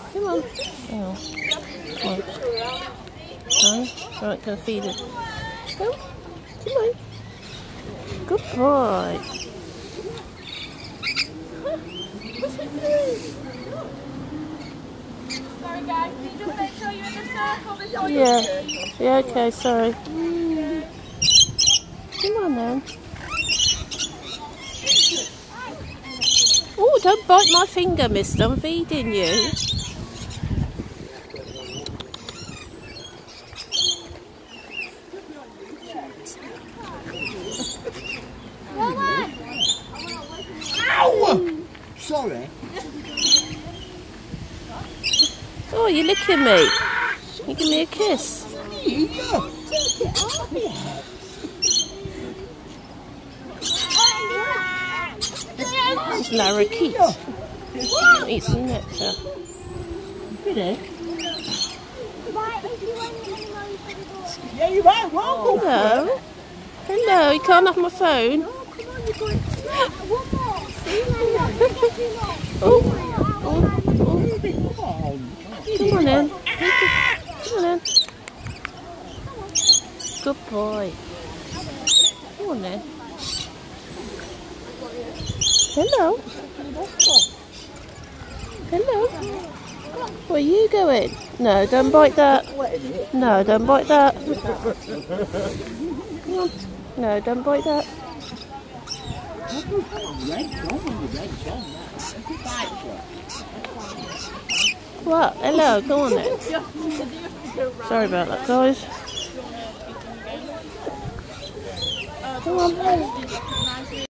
Come on. Oh. Come on. No? Right, go feed it. Go. Come on. Good boy. What's it doing? Sorry guys, can you just make sure you're in the circle before Yeah. Yeah, okay, sorry. Come on then. Oh, don't bite my finger, mister. I'm feeding you. Ow! Sorry. Oh, you're licking me. You give me a kiss. It's lorikeet. Eat some nectar. Yeah, you might well. Hello. Hello, you can't have my phone. Oh, come on in. Come on in. Good boy. Come on in. Hello. Hello. Where are you going? No, don't bite that. No, don't bite that. Come on. No, don't bite that. What? Hello, go on then. Sorry about that, guys. Come on.